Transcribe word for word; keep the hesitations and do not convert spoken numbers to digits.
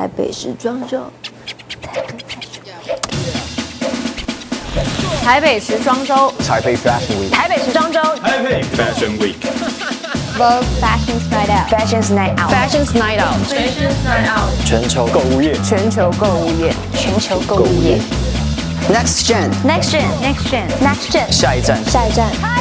台北时装周，台北时装周， 台北 Fashion Week， 台北时装周， 台北 Fashion Week， Vogue Fashion's Night Out, Fashion's Night Out, Fashion's Night Out, Fashion's Night Out， 全球购物夜， 全球购物夜，全球购物夜 ，Next Gen， ，Next Gen, Next Gen, Next Gen， 下一站， 下一站。